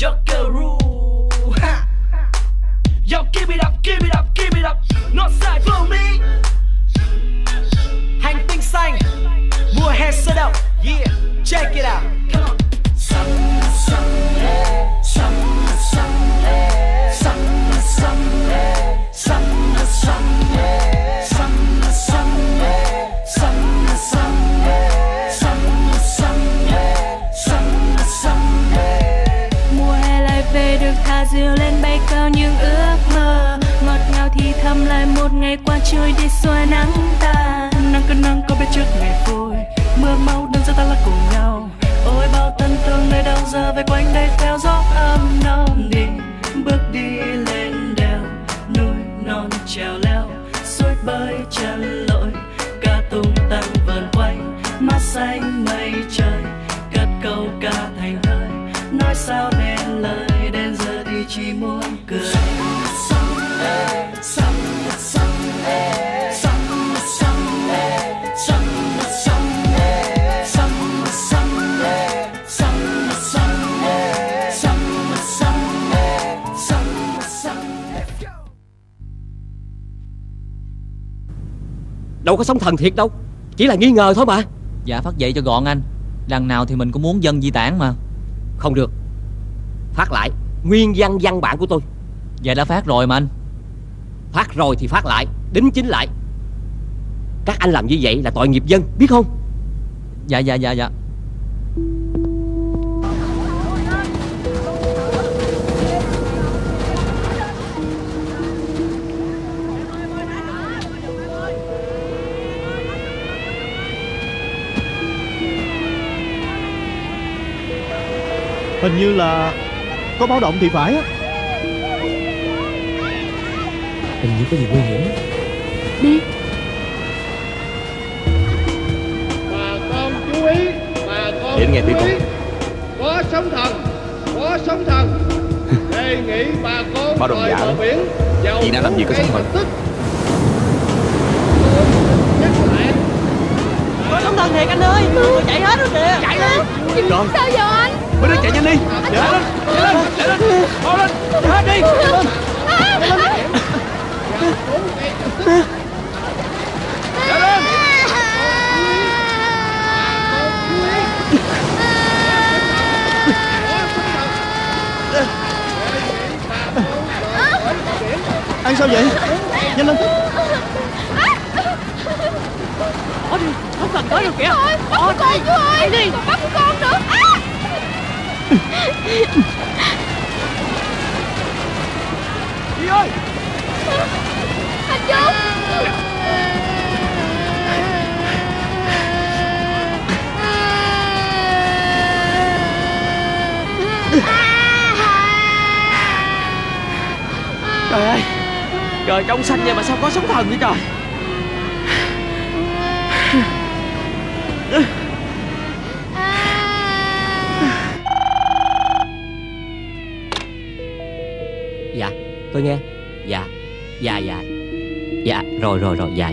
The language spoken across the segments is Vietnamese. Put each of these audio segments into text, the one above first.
Jokeru. Ha. Yo, give it up, give it up, give it up. Northside flow me. Hành tinh xanh, mùa hè sôi động. Yeah, check it out. Come on. Summer, summer, summer, summer, summer, summer, summer, summer, summer, summer, summer, summer, summer, summer. Mùa hè lại về, được thả diều lên bay cao những ước mơ. Ngọt ngào thì thầm lại một ngày qua trôi đi xua nắng ta. Nắng cơn nắng có biết trước ngày vui, mưa mau đơn giản ta là cùng nhau. Ôi bao thân thương nơi đâu giờ về quanh đây theo gió ấm nồng. Đi bước đi lên đèo, núi non trèo leo, suối bơi chân lội, ca tung tăng vờn quanh, mát xanh mây trời, cất câu ca thành thơi. Nói sao nên lời, đến giờ thì chỉ muốn cười. Đâu có sóng thần thiệt đâu, chỉ là nghi ngờ thôi mà. Dạ phát dậy cho gọn anh. Lần nào thì mình cũng muốn dân di tản mà. Không được, phát lại nguyên văn bản của tôi. Dạ đã phát rồi mà anh. Phát rồi thì phát lại, đính chính lại. Các anh làm như vậy là tội nghiệp dân, biết không? Dạ. Hình như là có báo động thì phải á. Hình như có gì nguy hiểm. Đi. Bà con chú ý, bà con Để nghe chú tiếng ý. Có sóng thần, có sóng thần. Đề nghị bà con Báo động rời giả bờ đó. biển. Chị đã làm gì có sóng thần? Có sóng thần thiệt anh ơi, người chạy hết rồi kìa. Chạy lên. Rồi, Sao giờ anh? mấy đứa chạy nhanh đi. Chạy lên, chạy lên, mau lên, chạy hết đi. Chạy lên. Anh sao vậy? Nhanh lên. Sóng thần tới rồi kìa. Bắt con chú ơi. Đi. Bắt con nữa. Chị ơi. Anh Trung. Trời ơi, trời trong xanh vậy mà sao có sóng thần vậy trời. Dạ, tôi nghe. Dạ. Dạ, rồi, dạ.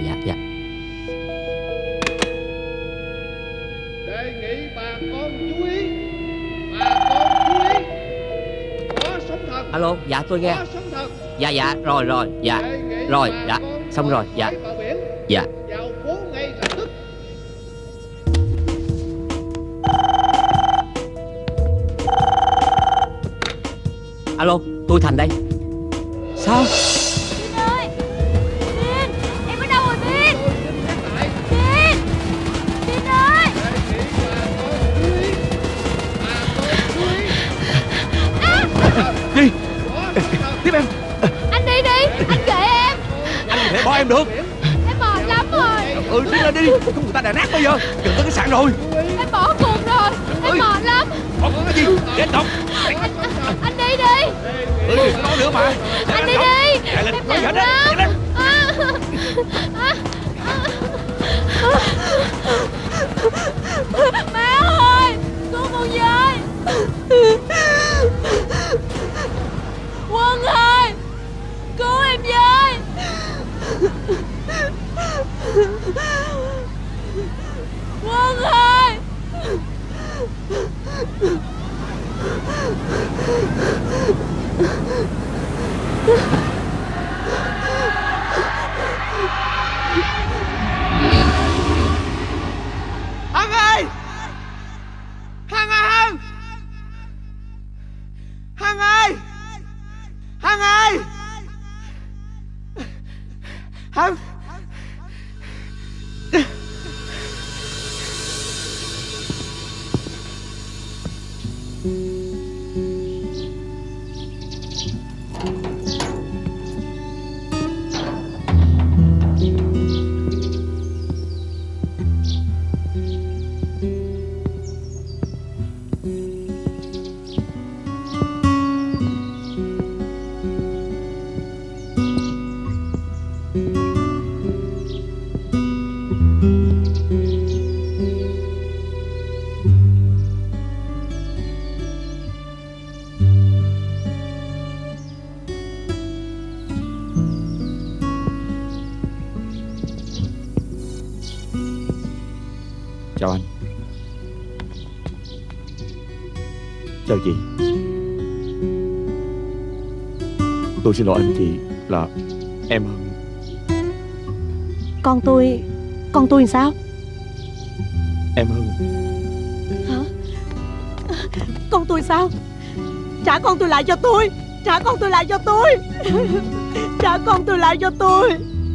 Đề nghị bà con chú ý, bà con chú ý. Có sóng thần. Alo, dạ tôi nghe. Có sóng thần. Dạ, rồi, dạ. Đề nghị Rồi, bà dạ, con xong rồi, dạ. rời bờ biển. Dạ. Vào phố ngay lập tức. Alo, tôi Thành đây. Sao? Tin ơi. Tin. Em ở đâu rồi Tin? Tin. Tin ơi. Đi. Tiếp em. Anh đi đi. Anh kệ em. Anh không thể bỏ em được. Em mệt lắm rồi. Đi lên đi. Không người ta đè nát bây giờ. Gần tới khách sạn rồi. Em bỏ cuộc rồi. Em mệt lắm. Còn cái gì? Để anh động. Anh đi đi. Đừng có nói nữa mà. Anh đi đi. Chạy lên. Em Nói nặng hết lắm. lên. Má ơi, cứu con với. Quân ơi, cứu em với. Quân ơi. Chào anh. Chào chị. Tôi xin lỗi anh chị là em Hân. Con tôi làm sao? Em Hân. Hả? Con tôi sao? Trả con tôi lại cho tôi. Trả con tôi lại cho tôi. Trả con tôi lại cho tôi.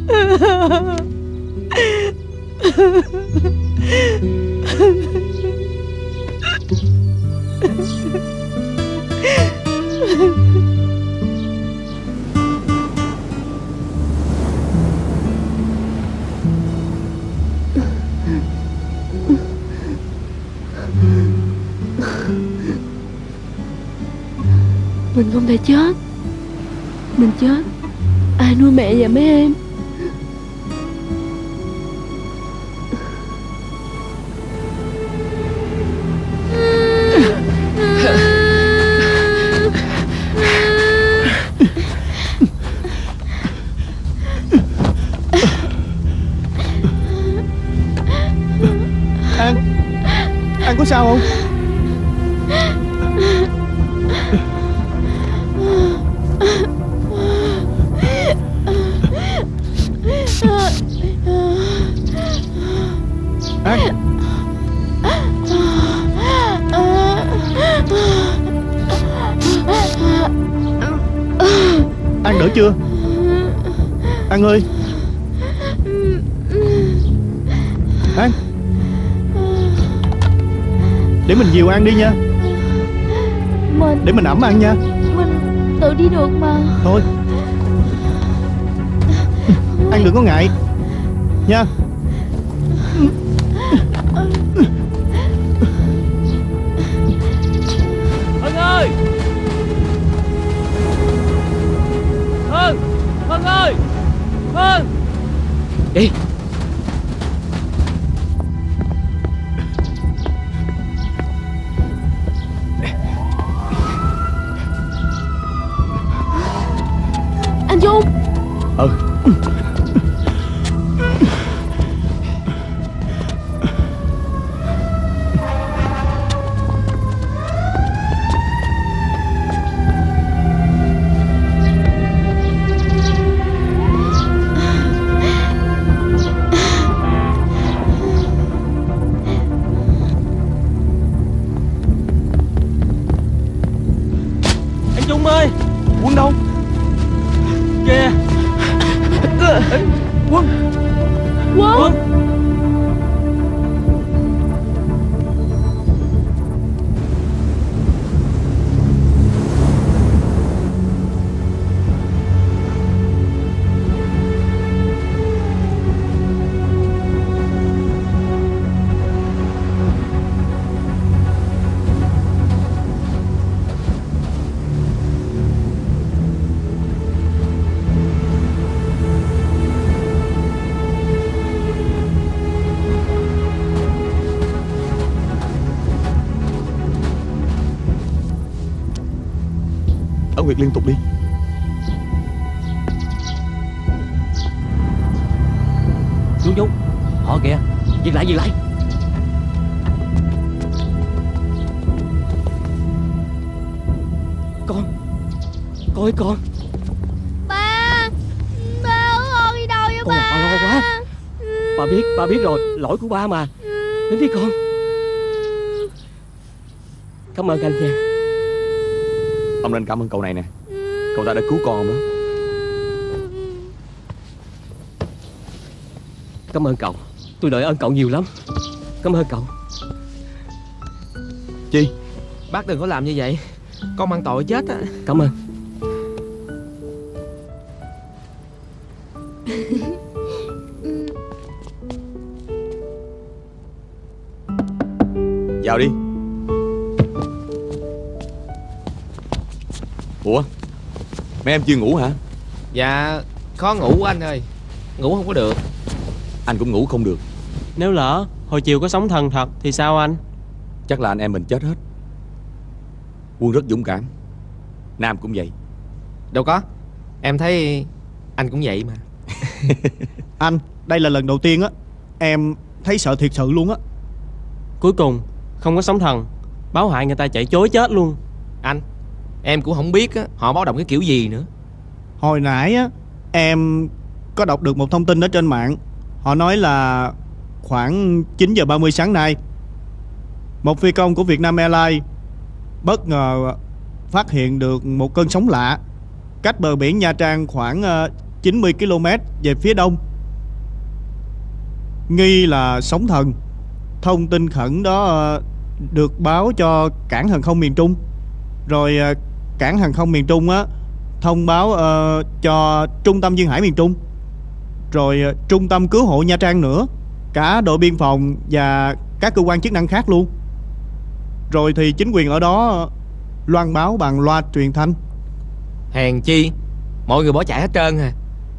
Mình không thể chết. Mình chết, ai nuôi mẹ và mấy em? An có sao không? An đỡ chưa? An ơi. An, để mình dìu An đi nha. Để mình ẵm An nha. Mình tự đi được mà. Thôi An đừng có ngại nha. Hân ơi! Hân! Hân ơi! Hân! Đi! Anh Dung! Anh Dung ơi! Quân đâu? Kìa! Quân! Quân! Ấn Nguyệt liên tục đi. Dung, họ kìa. Dừng lại. Con ơi con. Ba ơi, con đi đâu vậy Con ba? làm ba lo quá. Ba biết rồi, lỗi của ba mà. Đến đi con. Cảm ơn anh nha. Ông nên cảm ơn cậu này nè. Cậu ta đã cứu con ông đó. Cảm ơn cậu. Tôi đợi ơn cậu nhiều lắm. Cảm ơn cậu. Chi? Bác đừng có làm như vậy, con mang tội chết á. Cảm ơn. Vào đi. Ủa, mấy em chưa ngủ hả? Dạ, khó ngủ anh ơi. Ngủ không có được. Anh cũng ngủ không được. Nếu lỡ hồi chiều có sóng thần thật thì sao anh? Chắc là anh em mình chết hết. Quân rất dũng cảm, Nam cũng vậy. Đâu có, em thấy anh cũng vậy mà. Anh, đây là lần đầu tiên á em thấy sợ thiệt sự luôn á. Cuối cùng không có sóng thần, báo hại người ta chạy chối chết luôn. Anh, em cũng không biết á, họ báo động cái kiểu gì nữa. Hồi nãy á em có đọc được một thông tin ở trên mạng. Họ nói là khoảng 9 giờ 30 sáng nay, một phi công của Vietnam Airlines bất ngờ phát hiện được một cơn sóng lạ cách bờ biển Nha Trang khoảng 90 km về phía đông, nghi là sóng thần. Thông tin khẩn đó được báo cho cảng hàng không miền Trung, rồi cảng hàng không miền Trung á thông báo cho trung tâm duyên hải miền Trung, rồi trung tâm cứu hộ Nha Trang nữa, cả đội biên phòng và các cơ quan chức năng khác luôn. Rồi thì chính quyền ở đó loan báo bằng loa truyền thanh. Hèn chi mọi người bỏ chạy hết trơn à.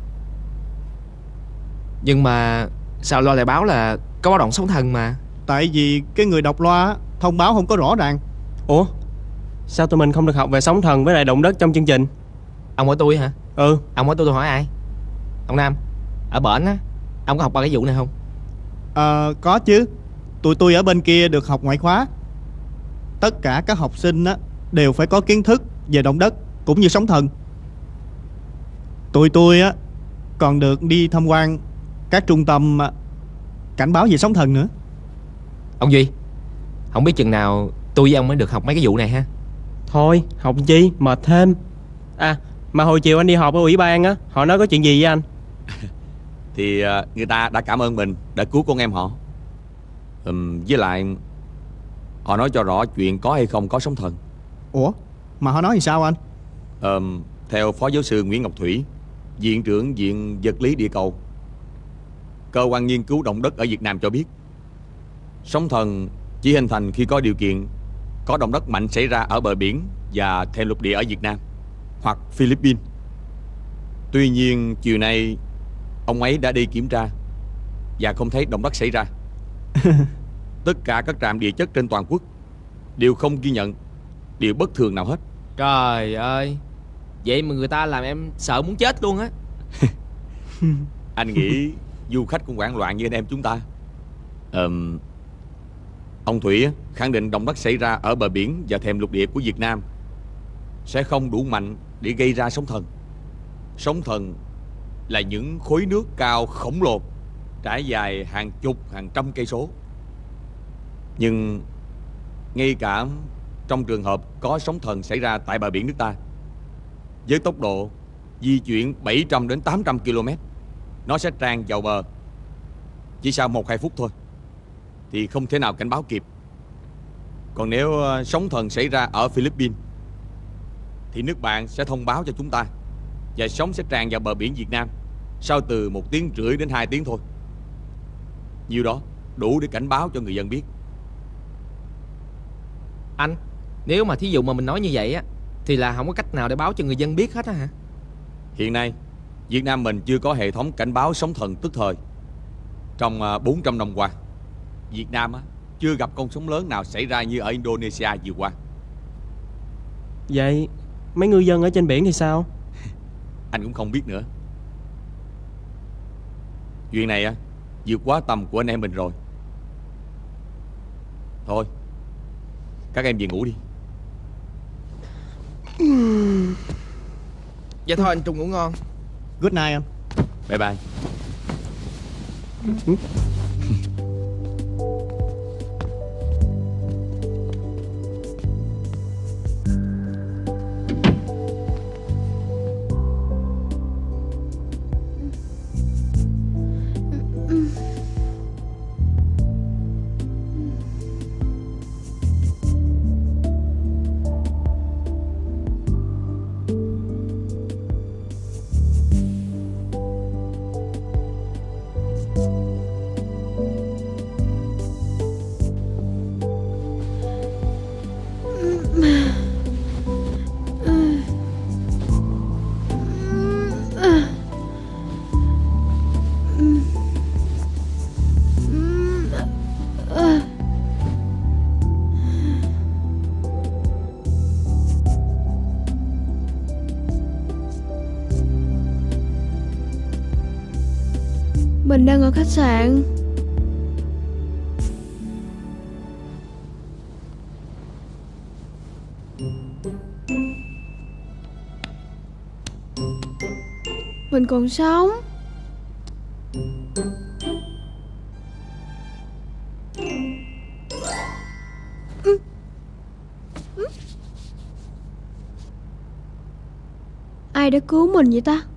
Nhưng mà sao loa lại báo là có báo động sóng thần mà? Tại vì cái người đọc loa thông báo không có rõ ràng. Ủa, sao tụi mình không được học về sóng thần với lại động đất trong chương trình? Ông hỏi tôi hả? Ừ. Ông hỏi tôi hỏi ai? Ông Nam, ở bển á, ông có học ba cái vụ này không? Có chứ. Tụi tôi ở bên kia được học ngoại khóa. Tất cả các học sinh á đều phải có kiến thức về động đất cũng như sóng thần. Tụi tôi á còn được đi tham quan các trung tâm cảnh báo về sóng thần nữa. Ông Duy, không biết chừng nào tôi với ông mới được học mấy cái vụ này ha. Thôi, học chi, mệt thêm. À, mà hồi chiều anh đi họp ở ủy ban á, họ nói có chuyện gì với anh? Thì người ta đã cảm ơn mình đã cứu con em họ. Với lại họ nói cho rõ chuyện có hay không có sóng thần. Ủa, mà họ nói thì sao anh? Theo Phó Giáo sư Nguyễn Ngọc Thủy, Viện trưởng Viện Vật lý Địa cầu, cơ quan nghiên cứu động đất ở Việt Nam cho biết, sóng thần chỉ hình thành khi có điều kiện có động đất mạnh xảy ra ở bờ biển và thềm lục địa ở Việt Nam hoặc Philippines. Tuy nhiên chiều nay ông ấy đã đi kiểm tra và không thấy động đất xảy ra. Tất cả các trạm địa chất trên toàn quốc đều không ghi nhận điều bất thường nào hết. Trời ơi, vậy mà người ta làm em sợ muốn chết luôn á. Anh nghĩ du khách cũng hoảng loạn như anh em chúng ta. Ông Thủy khẳng định động đất xảy ra ở bờ biển và thềm lục địa của Việt Nam sẽ không đủ mạnh để gây ra sóng thần. Sóng thần là những khối nước cao khổng lồ trải dài hàng chục hàng trăm cây số. Nhưng ngay cả trong trường hợp có sóng thần xảy ra tại bờ biển nước ta, với tốc độ di chuyển 700 đến 800 km, nó sẽ tràn vào bờ chỉ sau 1-2 phút thôi, thì không thể nào cảnh báo kịp. Còn nếu sóng thần xảy ra ở Philippines thì nước bạn sẽ thông báo cho chúng ta, và sóng sẽ tràn vào bờ biển Việt Nam sau từ 1,5 tiếng đến 2 tiếng thôi. Nhiều đó đủ để cảnh báo cho người dân biết. Anh, nếu mà thí dụ mà mình nói như vậy á, thì là không có cách nào để báo cho người dân biết hết á hả? Hiện nay Việt Nam mình chưa có hệ thống cảnh báo sóng thần tức thời. Trong 400 năm qua, Việt Nam chưa gặp con sóng lớn nào xảy ra như ở Indonesia vừa qua. Vậy mấy ngư dân ở trên biển thì sao? Anh cũng không biết nữa. Chuyện này vượt quá tầm của anh em mình rồi. Thôi, các em về ngủ đi. Dạ thôi anh Trung ngủ ngon. Good night anh. Bye bye. Mình đang ở khách sạn. Mình còn sống. Ai đã cứu mình vậy ta?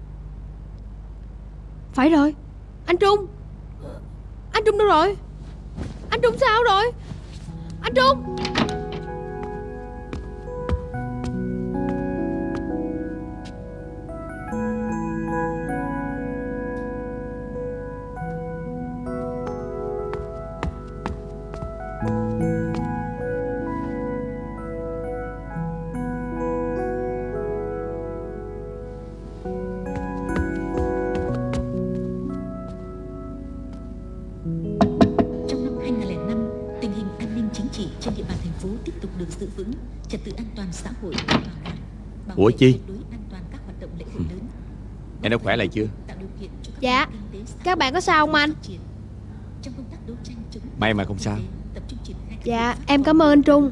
Phải rồi, anh Trung. Anh Trung đâu rồi? Anh Trung sao rồi? Anh Trung. Ủa Chi, em đã khỏe lại chưa? Dạ. Các bạn có sao không anh? May mà không sao. Dạ, em cảm ơn anh Trung.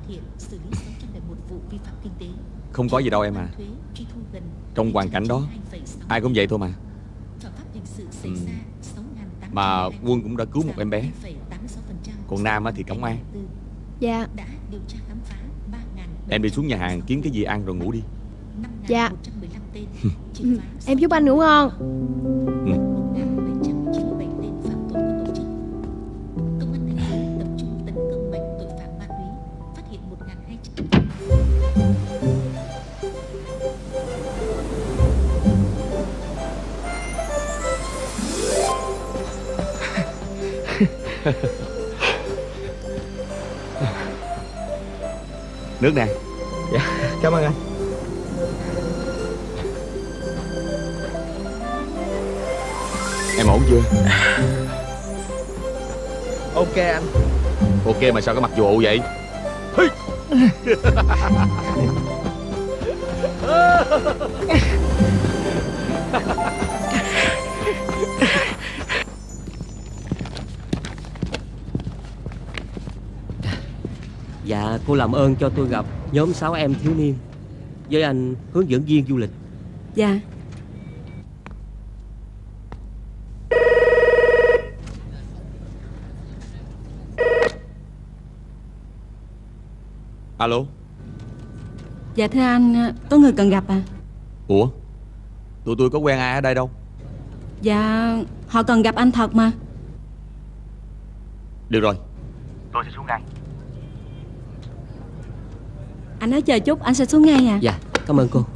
Không có gì đâu em à. Trong hoàn cảnh đó ai cũng vậy thôi mà. Mà Quân cũng đã cứu một em bé. Còn Nam thì cõng an. Dạ. Em đi xuống nhà hàng kiếm cái gì ăn rồi ngủ đi. Dạ. Em chúc anh ngủ ngon. Nước nè. Dạ, cảm ơn anh. Em ổn chưa? Ok anh. Ok mà sao cái mặt vụ vậy? Dạ, cô làm ơn cho tôi gặp nhóm 6 em thiếu niên với anh hướng dẫn viên du lịch. Dạ. Alo. Dạ thưa anh, có người cần gặp à? Ủa, tụi tôi có quen ai ở đây đâu. Dạ, họ cần gặp anh thật mà. Được rồi, tôi sẽ xuống ngay. Anh nói chờ chút, anh sẽ xuống ngay à? Dạ, cảm ơn cô.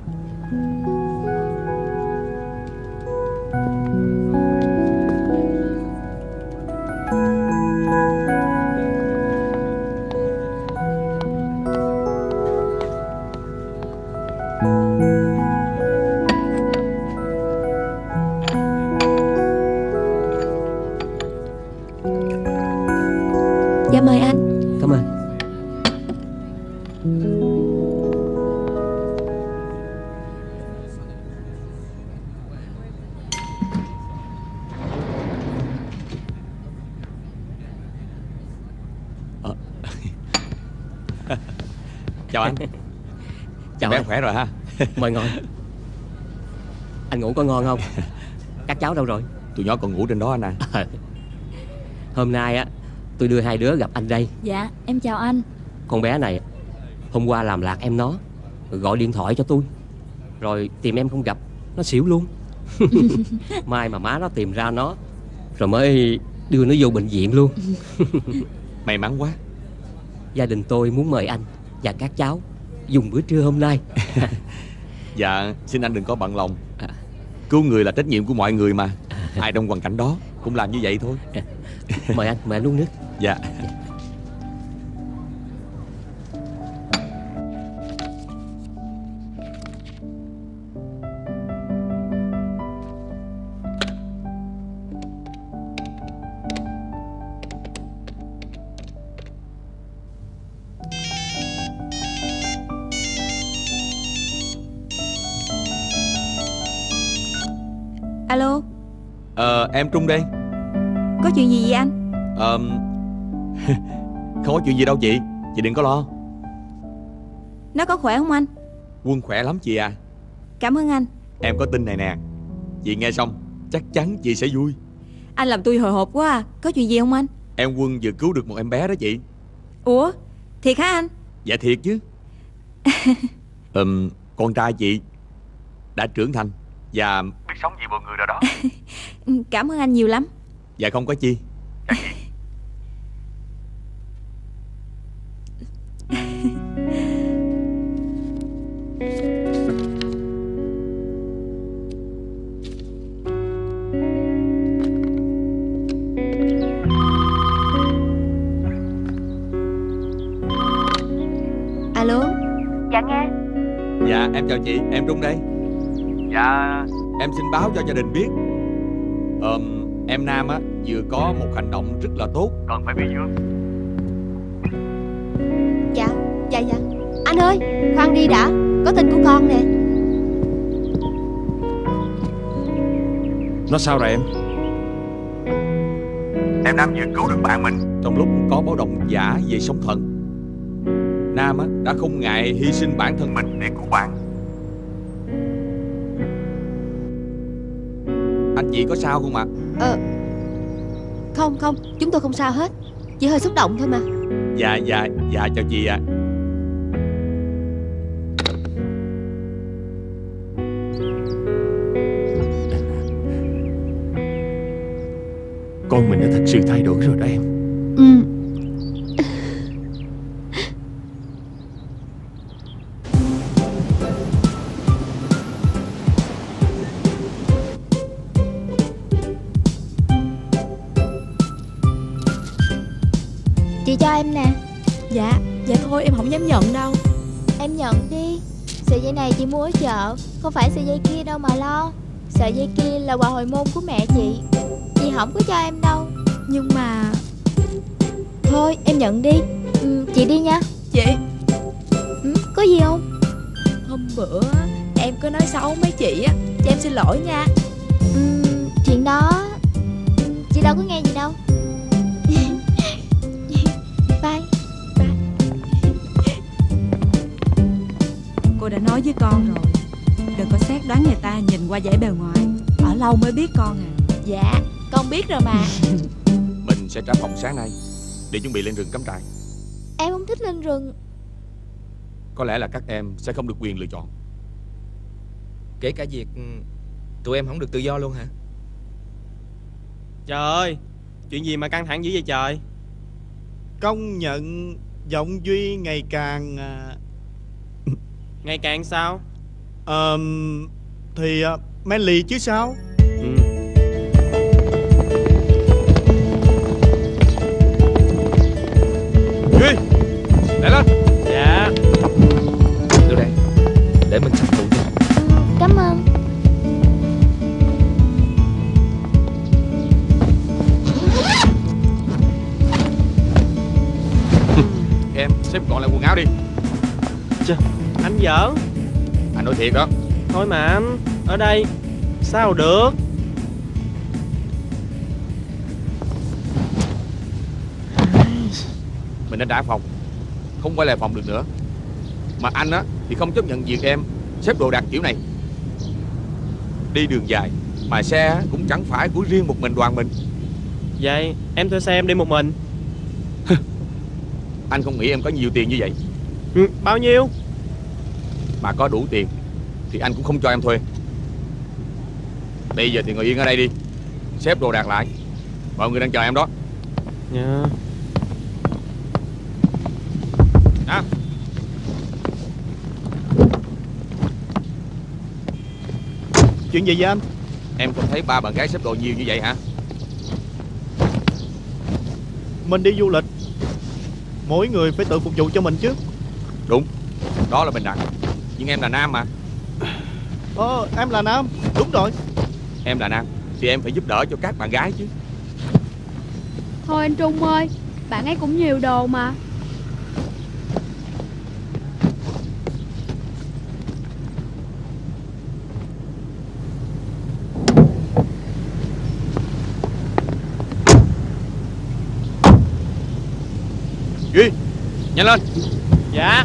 Dạ mời anh. Cảm ơn. Chào anh. Chào bé anh. khỏe rồi ha. Mời ngồi. Anh ngủ có ngon không? Các cháu đâu rồi? Tụi nhỏ còn ngủ trên đó anh à. Hôm nay á, tôi đưa hai đứa gặp anh đây. Dạ, em chào anh. Con bé này hôm qua làm lạc em nó, rồi gọi điện thoại cho tôi, rồi tìm em không gặp, nó xỉu luôn. Mai mà má nó tìm ra nó, rồi mới đưa nó vô bệnh viện luôn. May mắn quá. Gia đình tôi muốn mời anh và các cháu dùng bữa trưa hôm nay. Dạ, xin anh đừng có bận lòng. Cứu người là trách nhiệm của mọi người mà. Ai trong hoàn cảnh đó cũng làm như vậy thôi. Mời anh uống nước. Dạ. Alo. Em Trung đây. Có chuyện gì vậy anh? Không có chuyện gì đâu chị đừng có lo. Nó có khỏe không anh? Quân khỏe lắm chị à. Cảm ơn anh. Em có tin này nè, chị nghe xong chắc chắn chị sẽ vui. Anh làm tôi hồi hộp quá à. Có chuyện gì không anh? Em Quân vừa cứu được một em bé đó chị. Ủa, thiệt hả anh? Dạ thiệt chứ. Con trai chị đã trưởng thành và biết sống vì mọi người rồi đó. Cảm ơn anh nhiều lắm. Dạ không có chi. Alo. Dạ nghe. Dạ em chào chị, em Trung đây. Dạ em xin báo cho gia đình biết, em Nam á vừa có một hành động rất là tốt, cần phải biểu dương. Dạ. Anh ơi, khoan đi đã, có tin của con nè. Nó sao rồi em? Em Nam vừa cứu được bạn mình trong lúc có báo động giả về sóng thần. Nam á đã không ngại hy sinh bản thân mình để cứu bạn. Anh chị có sao không ạ? Không, chúng tôi không sao hết, chỉ hơi xúc động thôi mà. Dạ chào chị ạ. Con mình đã thật sự thay đổi rồi đó em. Chị cho em nè. Dạ thôi em không dám nhận đâu. Em nhận đi. Sợi dây này chị mua ở chợ, không phải sợi dây kia đâu mà lo. Sợi dây kia là quà hồi môn của mẹ chị không có cho em đâu. Nhưng mà... Thôi em nhận đi. Chị đi nha. Chị. Có gì không? Hôm bữa em có nói xấu mấy chị á, cho em xin lỗi nha. Chuyện đó chị đâu có nghe gì đâu. Bye. Cô đã nói với con rồi, đừng có xét đoán người ta nhìn qua vẻ bề ngoài, ở lâu mới biết con à. Dạ, con biết rồi mà. Mình sẽ trả phòng sáng nay để chuẩn bị lên rừng cắm trại. Em không thích lên rừng. Có lẽ là các em sẽ không được quyền lựa chọn. Kể cả việc tụi em không được tự do luôn hả? Trời ơi, chuyện gì mà căng thẳng dữ vậy trời? Công nhận giọng Duy ngày càng Ngày càng sao? Thì manly chứ sao. Duy, lại lên. Dạ. Đưa đây, để mình sắp phụ cho. Cảm ơn. Em xếp gọn lại quần áo đi. Trời, anh giỡn. Anh nói thiệt đó. Thôi mà anh, ở đây sao được. Mình đã trả phòng, không quay lại phòng được nữa. Mà anh á thì không chấp nhận việc em xếp đồ đạc kiểu này. Đi đường dài mà xe cũng chẳng phải của riêng một mình đoàn mình. Vậy em thuê xe em đi một mình. Anh không nghĩ em có nhiều tiền như vậy. Bao nhiêu? Mà có đủ tiền thì anh cũng không cho em thuê. Bây giờ thì ngồi yên ở đây đi, xếp đồ đạc lại. Mọi người đang chờ em đó. Dạ. À. Chuyện gì vậy anh? Em không thấy ba bạn gái xếp đồ nhiều như vậy hả? Mình đi du lịch, mỗi người phải tự phục vụ cho mình chứ. Đúng, đó là bình đẳng. Nhưng em là nam mà. Em là nam, đúng rồi. Em là nam thì em phải giúp đỡ cho các bạn gái chứ. Thôi anh Trung ơi, bạn ấy cũng nhiều đồ mà. Duy, nhanh lên. Dạ.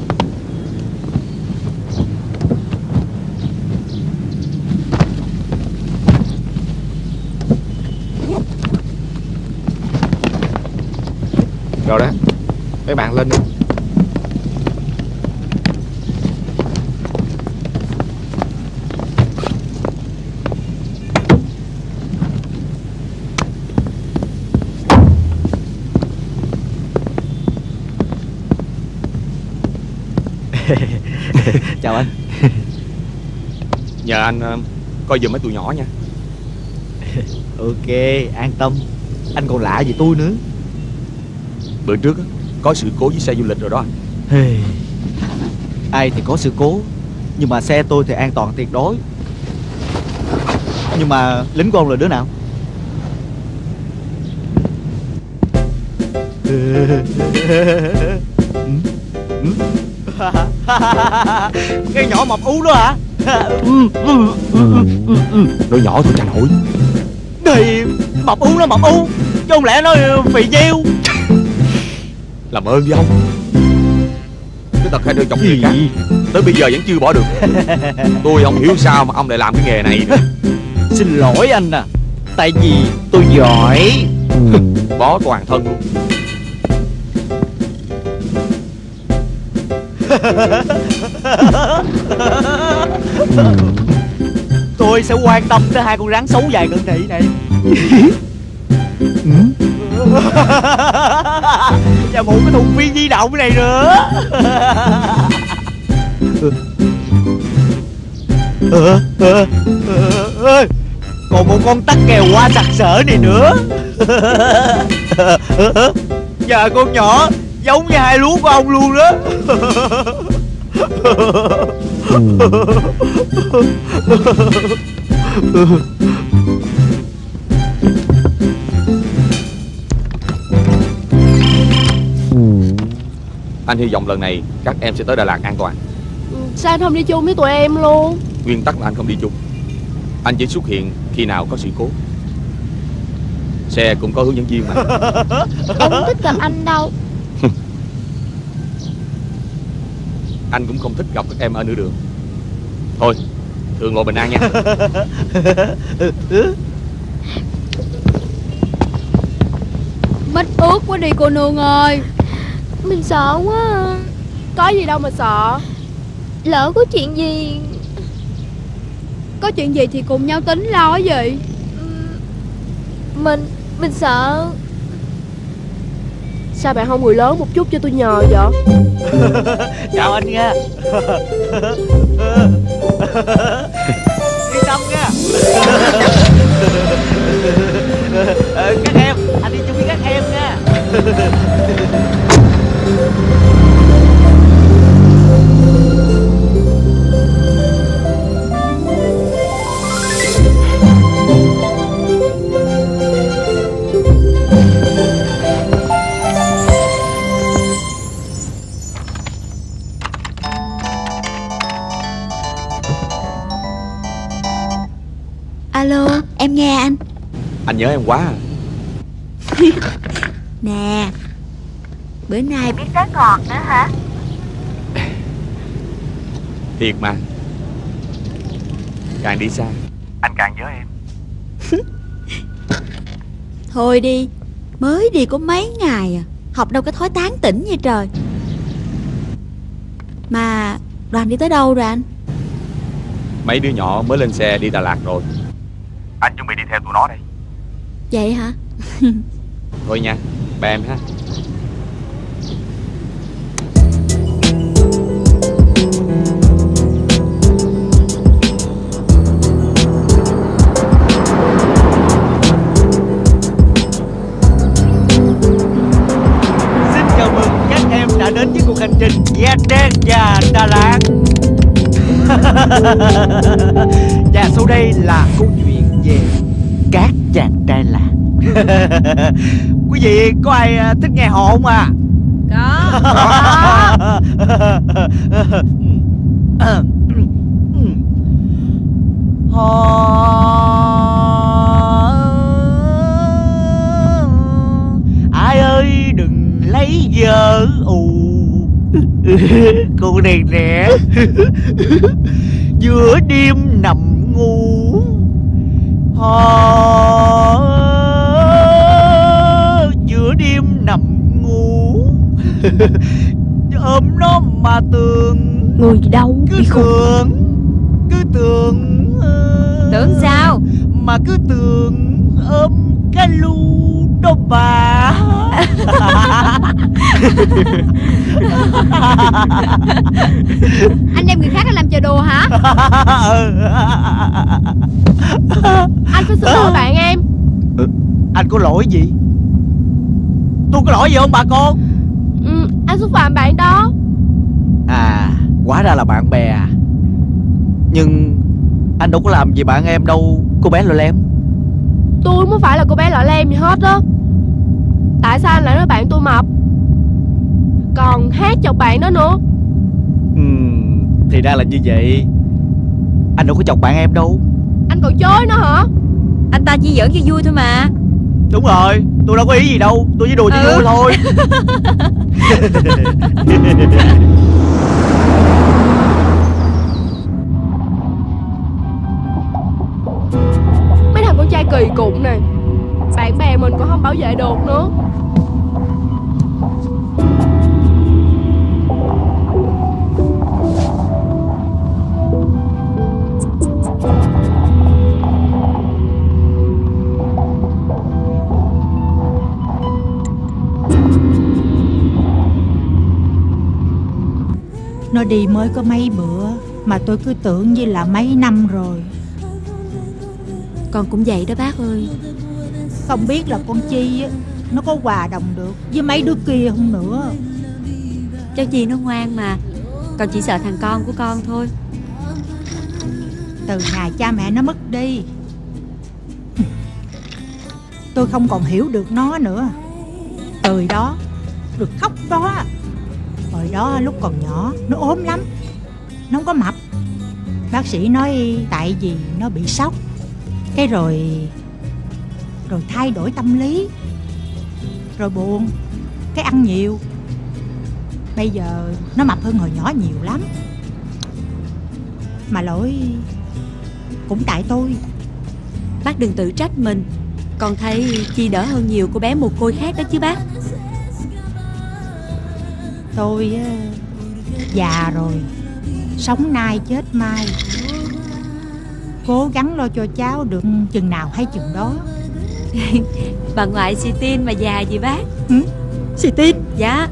Rồi đó, mấy bạn lên đi. Chào anh. Nhờ anh coi giùm mấy tụi nhỏ nha. Ok, an tâm. Anh còn lạ gì tôi nữa. Bữa trước có sự cố với xe du lịch rồi đó anh. Hey. Ai thì có sự cố, nhưng mà xe tôi thì an toàn tuyệt đối. Nhưng mà lính của ông là đứa nào? Cái nhỏ mập ú đó hả? Đứa nhỏ tôi chả nổi. Thì mập ú nó mập ú, chứ không lẽ nó phì nhiêu. Làm ơn đi ông. Cái tật hay đưa chồng người khác tới bây giờ vẫn chưa bỏ được. Tôi không hiểu sao mà ông lại làm cái nghề này nữa. Xin lỗi anh à, tại vì tôi giỏi. Bó toàn thân luôn. Tôi sẽ quan tâm tới hai con rắn xấu dài cận thị này. Và một cái thùng phi di động này nữa. Còn một con tắc kèo qua sặc sỡ này nữa. Và con nhỏ giống như hai lúa của ông luôn đó. Anh hy vọng lần này các em sẽ tới Đà Lạt an toàn. Sao anh không đi chung với tụi em luôn? Nguyên tắc là anh không đi chung. Anh chỉ xuất hiện khi nào có sự cố. Xe cũng có hướng dẫn viên mà. Em không thích gặp anh đâu. Anh cũng không thích gặp các em ở nửa đường. Thôi, thường lộ bình an nha. Mít ướt quá đi cô nương ơi. Mình sợ quá. Có gì đâu mà sợ. Lỡ có chuyện gì. Có chuyện gì thì cùng nhau tính lo cái gì. Mình sợ. Sao bạn không người lớn một chút cho tôi nhờ vậy? Chào anh nha. Yên tâm nha. Các em, anh đi chung với các em nha. Alo, em nghe anh. Anh nhớ em quá à. Nè, bữa nay biết cá ngọt nữa hả? Thiệt mà. Càng đi xa anh càng nhớ em. Thôi đi, mới đi có mấy ngày à, học đâu có thói tán tỉnh vậy trời. Mà Đoàn đi tới đâu rồi anh? Mấy đứa nhỏ mới lên xe đi Đà Lạt rồi. Anh chuẩn bị đi theo tụi nó đây. Vậy hả? Thôi nha, bye em ha. Xin chào mừng các em đã đến với cuộc hành trình Nha Trang và Đà Lạt. Và sau đây là câu chuyện về các chàng trai lạ. Quý vị có ai thích nghe hò không à? Ai ơi đừng lấy bấy giờ cô này nè. Giữa đêm nằm ngủ giữa đêm nằm ngủ ôm nó mà tưởng. Người gì đâu cứ tưởng Tưởng sao? Mà cứ tưởng ôm cái lu đó bà. Anh đem người khác ra làm trò đùa hả? Anh phải xin lỗi bạn em. Anh có lỗi gì? Tôi có lỗi gì không bà con? Anh xúc phạm bạn đó. À, hóa ra là bạn bè à. Nhưng anh đâu có làm gì bạn em đâu, cô bé lọ lem. Tôi không phải là cô bé lọ lem gì hết á. Tại sao anh lại nói bạn tôi mập, còn hát chọc bạn đó nữa? Thì ra là như vậy. Anh đâu có chọc bạn em đâu. Anh còn chối nó hả? Anh ta chỉ giỡn cho vui thôi mà. Đúng rồi, tôi đâu có ý gì đâu, tôi chỉ đùa cho vui thôi. Mấy thằng con trai kỳ cục này, bạn bè mình còn không bảo vệ được nữa. Nó đi mới có mấy bữa mà tôi cứ tưởng như là mấy năm rồi. Con cũng vậy đó bác ơi. Không biết là con Chi á, nó có hòa đồng được với mấy đứa kia không nữa. Cháu Chi nó ngoan mà. Con chỉ sợ thằng con của con thôi. Từ ngày cha mẹ nó mất đi, tôi không còn hiểu được nó nữa. Cười đó, được khóc đó. Hồi đó lúc còn nhỏ nó ốm lắm, nó không có mập. Bác sĩ nói tại vì nó bị sốc, cái rồi thay đổi tâm lý, rồi buồn, cái ăn nhiều. Bây giờ nó mập hơn hồi nhỏ nhiều lắm. Mà lỗi cũng tại tôi. Bác đừng tự trách mình. Con thấy Chi đỡ hơn nhiều cô bé mồ côi khác đó chứ bác. Tôi già rồi, sống nay chết mai. Cố gắng lo cho cháu được chừng nào hay chừng đó. Bà ngoại xì tin mà già gì bác? Xì tin? Dạ.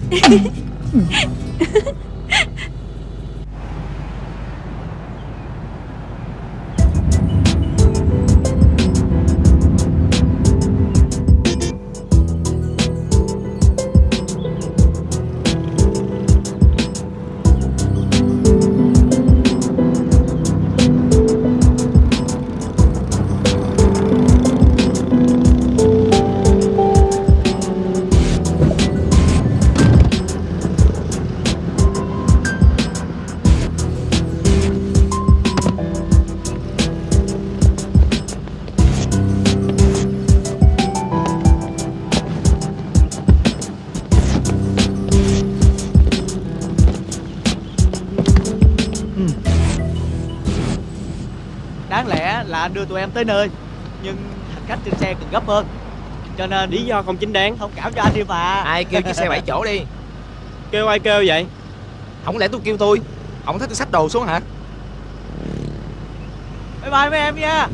Đáng lẽ là anh đưa tụi em tới nơi, nhưng hành khách trên xe cần gấp hơn, cho nên lý do không chính đáng. thông cảm cho anh đi mà. Ai kêu chiếc xe 7 chỗ đi? Kêu ai kêu vậy? Không lẽ tôi kêu tôi? Không thấy tôi xách đồ xuống hả? Bye bye mấy em nha.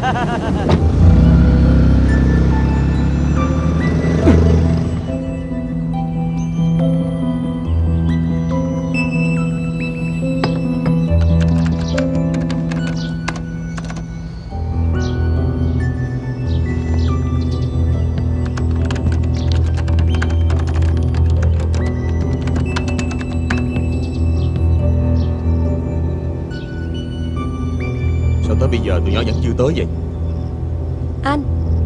Sao tới bây giờ tụi nhỏ vẫn chưa tới vậy? Anh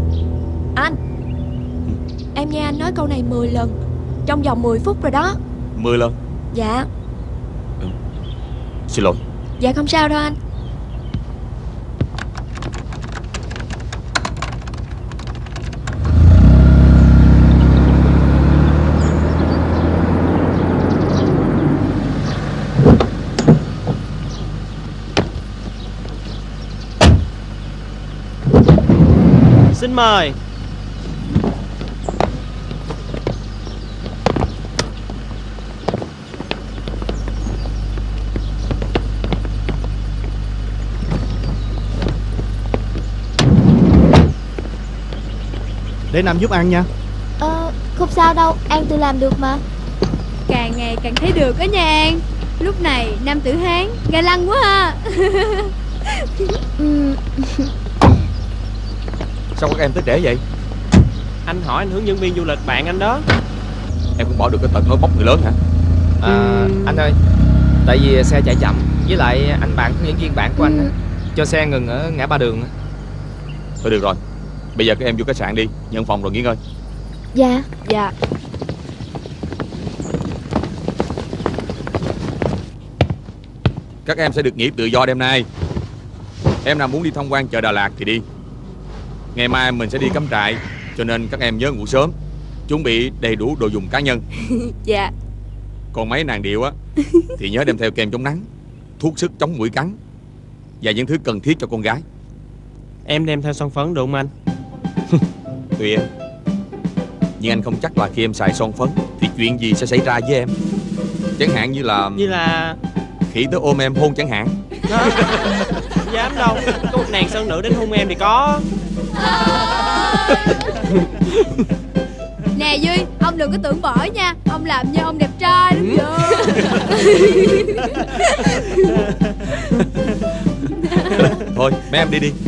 em nghe anh nói câu này 10 lần trong vòng 10 phút rồi đó. 10 lần? Dạ. Xin lỗi. Dạ không sao đâu anh. Kính mời. Để Nam giúp ăn nha. Không sao đâu, An tự làm được mà. Càng ngày càng thấy được đó nha An. Lúc này Nam Tử Hán ga lăng quá ha. Sao các em tới trễ vậy? Anh hỏi anh hướng dẫn viên du lịch bạn anh đó. Em cũng bỏ được cái tật nói bốc người lớn hả? Anh ơi, tại vì xe chạy chậm, với lại anh bạn hướng dẫn viên bạn của anh á, cho xe ngừng ở ngã ba đường. Thôi được rồi, bây giờ các em vô khách sạn đi, nhận phòng rồi nghỉ ngơi. Dạ. Dạ. Các em sẽ được nghỉ tự do đêm nay. Em nào muốn đi tham quan chợ Đà Lạt thì đi. Ngày mai mình sẽ đi cắm trại, cho nên các em nhớ ngủ sớm, chuẩn bị đầy đủ đồ dùng cá nhân. Dạ. Còn mấy nàng điệu á thì nhớ đem theo kem chống nắng, thuốc sức chống muỗi cắn và những thứ cần thiết cho con gái. Em đem theo son phấn được không anh? Tùy em. Nhưng anh không chắc là khi em xài son phấn thì chuyện gì sẽ xảy ra với em. Chẳng hạn như là khỉ tới ôm em hôn chẳng hạn. Dám đâu, có một nàng sơn nữ đến hôn em thì có. Nè Duy, ông đừng có tưởng bỏ nha. Ông làm như ông đẹp trai lắm vậy. Thôi mấy em đi đi.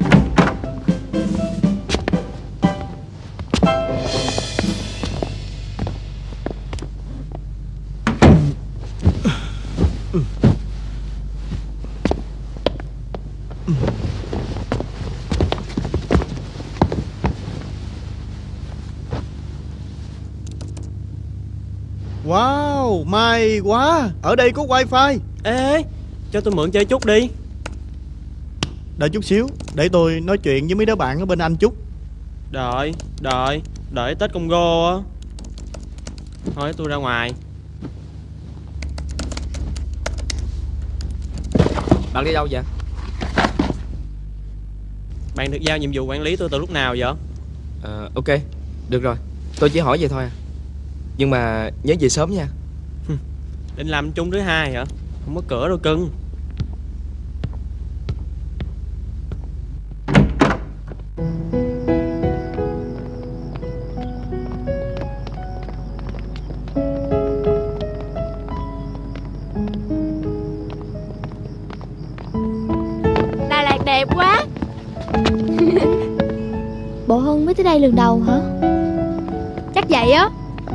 Wow, may quá. Ở đây có wifi. Ê, cho tôi mượn chơi chút đi. Đợi chút xíu, để tôi nói chuyện với mấy đứa bạn ở bên anh chút. Đợi Tết Congo á. Thôi tôi ra ngoài. Bạn đi đâu vậy? Bạn được giao nhiệm vụ quản lý tôi từ lúc nào vậy? Ok, được rồi. Tôi chỉ hỏi vậy thôi à. Nhưng mà nhớ về sớm nha. Định làm chung thứ hai hả? Không có cửa đâu cưng. Đà Lạt đẹp quá. Bộ Hân mới tới đây lần đầu hả? Chắc vậy á.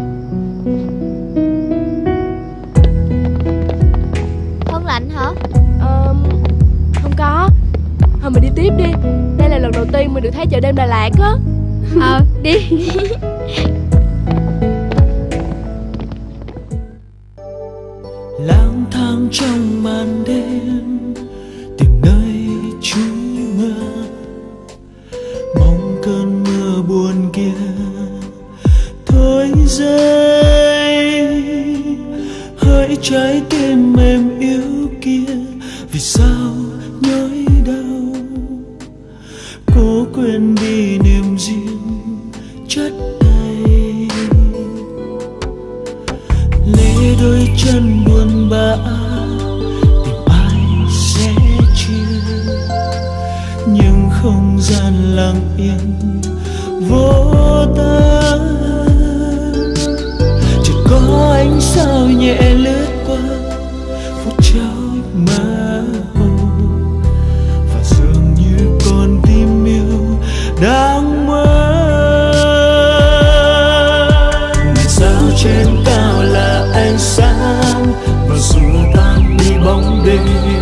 Hân lạnh hả? Không có. Thôi mình đi tiếp đi. Đây là lần đầu tiên mình được thấy chợ đêm Đà Lạt á. Đi. Lang thang trong màn đêm, tìm nơi trú mưa, mong cơn mưa buồn kia thôi rơi. Hỡi trái tim mềm yếu kia, vì sao nhói đau, cố quên đi niềm riêng chất đầy. Lê đôi chân buồn bã, tìm ai sẽ chia, nhưng không gian lặng yên vô tán. Chỉ có ánh sao nhẹ lướt qua phút chốc mơ hồ, và dường như con tim yêu đang mơ. Ngày sao trên cao là ánh sáng, và dù tan đi bóng đêm,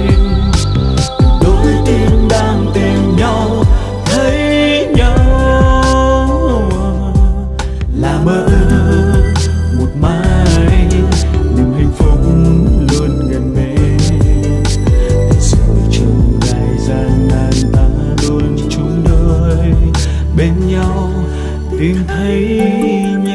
đôi tim đang tìm nhau thấy nhau. Là mơ một mai niềm hạnh phúc luôn gần bên, rồi trong ngày gian nan ta luôn chung đôi bên nhau tìm thấy nhau.